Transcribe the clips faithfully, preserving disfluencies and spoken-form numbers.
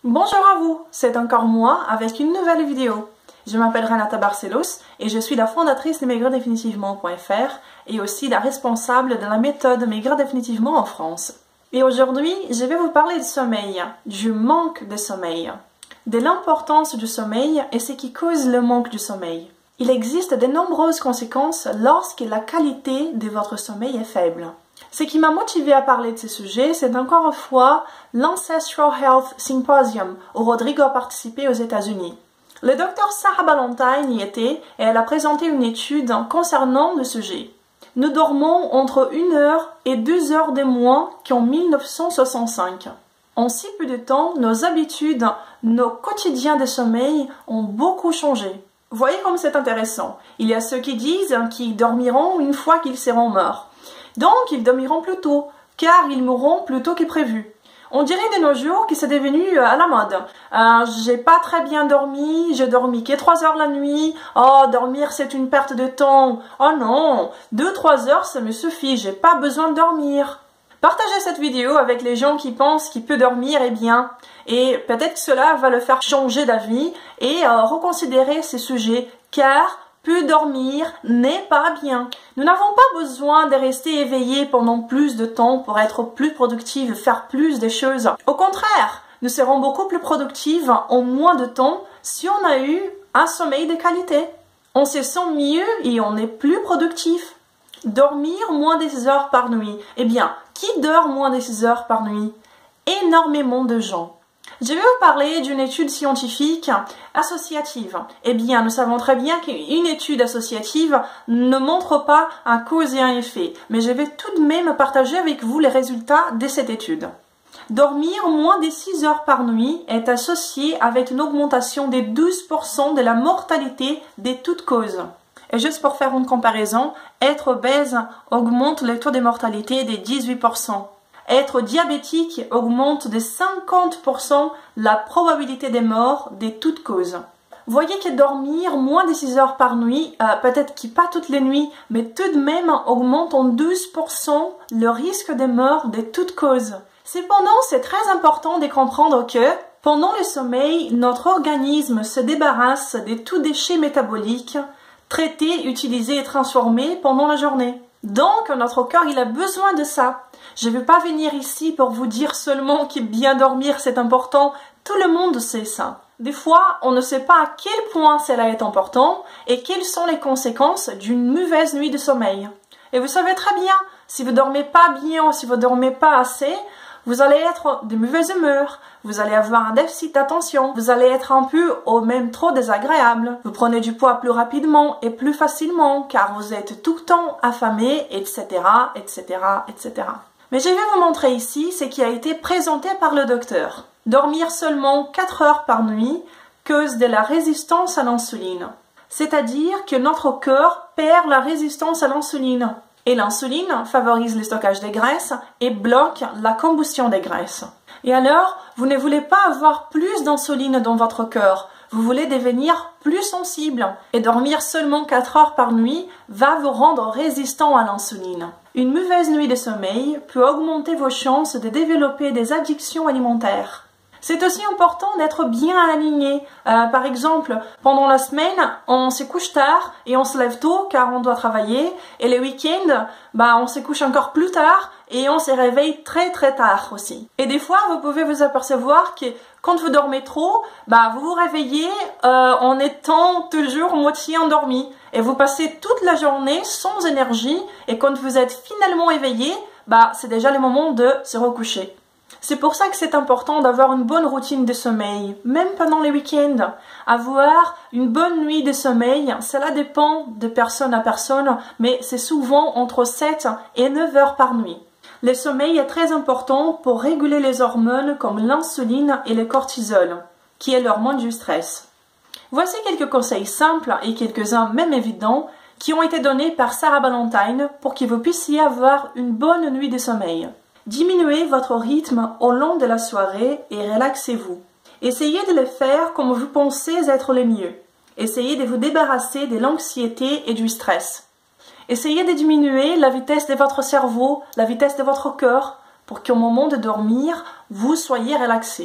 Bonjour à vous, c'est encore moi avec une nouvelle vidéo. Je m'appelle Renata Barcelos et je suis la fondatrice de maigrir définitivement point F R et aussi la responsable de la méthode Maigrir définitivement en France. Et aujourd'hui, je vais vous parler du sommeil, du manque de sommeil, de l'importance du sommeil et ce qui cause le manque du sommeil. Il existe de nombreuses conséquences lorsque la qualité de votre sommeil est faible. Ce qui m'a motivé à parler de ce sujet, c'est encore une fois l'Ancestral Health Symposium où Rodrigo a participé aux États-Unis. Le docteur Sarah Ballantyne y était et elle a présenté une étude concernant le sujet. Nous dormons entre une heure et deux heures de moins qu'en mille neuf cent soixante-cinq. En si peu de temps, nos habitudes, nos quotidiens de sommeil ont beaucoup changé. Voyez comme c'est intéressant. Il y a ceux qui disent qu'ils dormiront une fois qu'ils seront morts. Donc, ils dormiront plus tôt, car ils mourront plus tôt que prévu. On dirait de nos jours que c'est devenu à la mode. Euh, j'ai pas très bien dormi, j'ai dormi que trois heures la nuit. Oh, dormir c'est une perte de temps. Oh non, deux trois heures ça me suffit, j'ai pas besoin de dormir. Partagez cette vidéo avec les gens qui pensent qu'il peut dormir et bien. Et peut-être que cela va le faire changer d'avis et euh, reconsidérer ces sujets, car peu dormir n'est pas bien. Nous n'avons pas besoin de rester éveillés pendant plus de temps pour être plus productifs, faire plus de choses. Au contraire, nous serons beaucoup plus productifs en moins de temps si on a eu un sommeil de qualité. On se sent mieux et on est plus productif. Dormir moins de six heures par nuit. Eh bien, qui dort moins de six heures par nuit? Énormément de gens. Je vais vous parler d'une étude scientifique associative. Eh bien, nous savons très bien qu'une étude associative ne montre pas un cause et un effet, mais je vais tout de même partager avec vous les résultats de cette étude. Dormir moins de six heures par nuit est associé avec une augmentation de douze pour cent de la mortalité de toutes causes. Et juste pour faire une comparaison, être obèse augmente le taux de mortalité de dix-huit pour cent. Être diabétique augmente de cinquante pour cent la probabilité de mort de toutes causes. Voyez que dormir moins de six heures par nuit, euh, peut-être que pas toutes les nuits, mais tout de même augmente en douze pour cent le risque de mort de toutes causes. Cependant, c'est très important de comprendre que pendant le sommeil, notre organisme se débarrasse de tout déchet métabolique traités, utilisés et transformés pendant la journée. Donc, notre corps, il a besoin de ça. Je ne vais pas venir ici pour vous dire seulement que bien dormir c'est important. Tout le monde sait ça. Des fois, on ne sait pas à quel point cela est important et quelles sont les conséquences d'une mauvaise nuit de sommeil. Et vous savez très bien, si vous dormez pas bien ou si vous dormez pas assez, vous allez être de mauvaise humeur, vous allez avoir un déficit d'attention, vous allez être un peu ou même trop désagréable, vous prenez du poids plus rapidement et plus facilement car vous êtes tout le temps affamé, et cetera, et cetera, et cetera. Mais je vais vous montrer ici ce qui a été présenté par le docteur. Dormir seulement quatre heures par nuit cause de la résistance à l'insuline. C'est-à-dire que notre corps perd la résistance à l'insuline. Et l'insuline favorise le stockage des graisses et bloque la combustion des graisses. Et alors, vous ne voulez pas avoir plus d'insuline dans votre corps. Vous voulez devenir plus sensible. Et dormir seulement quatre heures par nuit va vous rendre résistant à l'insuline. Une mauvaise nuit de sommeil peut augmenter vos chances de développer des addictions alimentaires. C'est aussi important d'être bien aligné. Euh, par exemple, pendant la semaine, on se couche tard et on se lève tôt car on doit travailler. Et les week-ends, bah, on se couche encore plus tard et on se réveille très très tard aussi. Et des fois, vous pouvez vous apercevoir que quand vous dormez trop, bah, vous vous réveillez euh, en étant toujours moitié endormi. Et vous passez toute la journée sans énergie. Et quand vous êtes finalement éveillé, bah, c'est déjà le moment de se recoucher. C'est pour ça que c'est important d'avoir une bonne routine de sommeil, même pendant les week-ends. Avoir une bonne nuit de sommeil, cela dépend de personne à personne, mais c'est souvent entre sept et neuf heures par nuit. Le sommeil est très important pour réguler les hormones comme l'insuline et le cortisol, qui est l'hormone du stress. Voici quelques conseils simples et quelques-uns même évidents qui ont été donnés par Sarah Ballantyne pour que vous puissiez avoir une bonne nuit de sommeil. Diminuez votre rythme au long de la soirée et relaxez-vous. Essayez de le faire comme vous pensez être le mieux. Essayez de vous débarrasser de l'anxiété et du stress. Essayez de diminuer la vitesse de votre cerveau, la vitesse de votre corps, pour qu'au moment de dormir, vous soyez relaxé.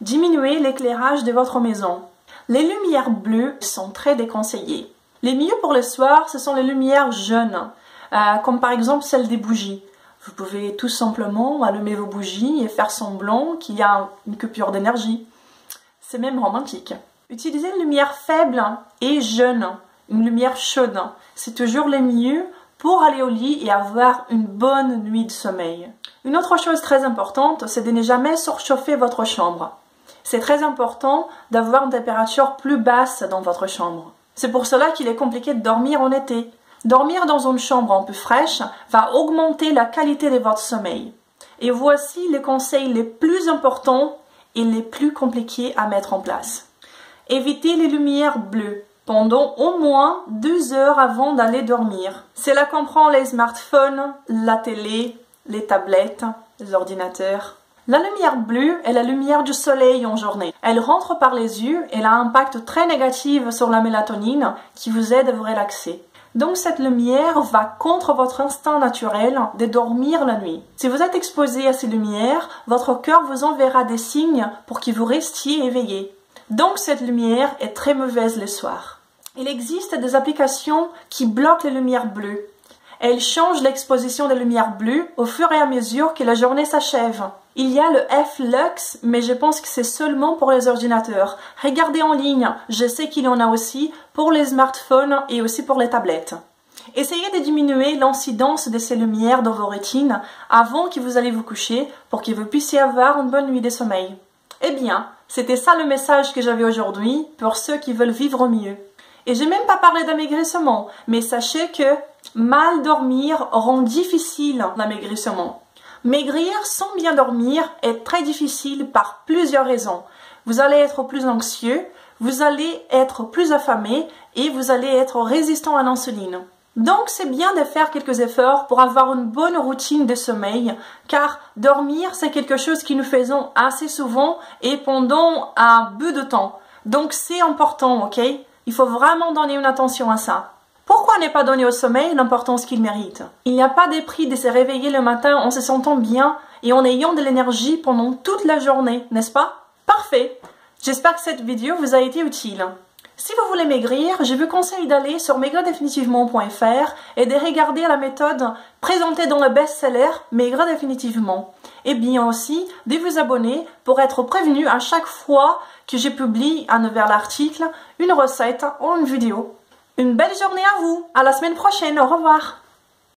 Diminuez l'éclairage de votre maison. Les lumières bleues sont très déconseillées. Les mieux pour le soir, ce sont les lumières jaunes, euh, comme par exemple celles des bougies. Vous pouvez tout simplement allumer vos bougies et faire semblant qu'il y a une coupure d'énergie. C'est même romantique. Utilisez une lumière faible et jeune, une lumière chaude. C'est toujours le mieux pour aller au lit et avoir une bonne nuit de sommeil. Une autre chose très importante, c'est de ne jamais surchauffer votre chambre. C'est très important d'avoir une température plus basse dans votre chambre. C'est pour cela qu'il est compliqué de dormir en été. Dormir dans une chambre un peu fraîche va augmenter la qualité de votre sommeil. Et voici les conseils les plus importants et les plus compliqués à mettre en place. Évitez les lumières bleues pendant au moins deux heures avant d'aller dormir. Cela comprend les smartphones, la télé, les tablettes, les ordinateurs. La lumière bleue est la lumière du soleil en journée. Elle rentre par les yeux et elle a un impact très négatif sur la mélatonine qui vous aide à vous relaxer. Donc cette lumière va contre votre instinct naturel de dormir la nuit. Si vous êtes exposé à ces lumières, votre cœur vous enverra des signes pour que vous restiez éveillé. Donc cette lumière est très mauvaise le soir. Il existe des applications qui bloquent les lumières bleues. Elles changent l'exposition des lumières bleues au fur et à mesure que la journée s'achève. Il y a le F-Lux, mais je pense que c'est seulement pour les ordinateurs. Regardez en ligne, je sais qu'il y en a aussi pour les smartphones et aussi pour les tablettes. Essayez de diminuer l'incidence de ces lumières dans vos rétines avant que vous allez vous coucher pour que vous puissiez avoir une bonne nuit de sommeil. Eh bien, c'était ça le message que j'avais aujourd'hui pour ceux qui veulent vivre mieux. Et j'ai même pas parlé d'amaigrissement, mais sachez que mal dormir rend difficile l'amaigrissement. Maigrir sans bien dormir est très difficile par plusieurs raisons. Vous allez être plus anxieux, vous allez être plus affamé et vous allez être résistant à l'insuline. Donc c'est bien de faire quelques efforts pour avoir une bonne routine de sommeil, car dormir c'est quelque chose que nous faisons assez souvent et pendant un peu de temps. Donc c'est important, ok? Il faut vraiment donner une attention à ça. Pourquoi ne pas donner au sommeil l'importance qu'il mérite? Il n'y a pas de prix de se réveiller le matin en se sentant bien et en ayant de l'énergie pendant toute la journée, n'est-ce pas? Parfait! J'espère que cette vidéo vous a été utile. Si vous voulez maigrir, je vous conseille d'aller sur maigrir définitivement point F R et de regarder la méthode présentée dans le best-seller Maigrir définitivement. Et bien aussi de vous abonner pour être prévenu à chaque fois que je publie un nouvel article, une recette ou une vidéo. Une belle journée à vous, à la semaine prochaine, au revoir.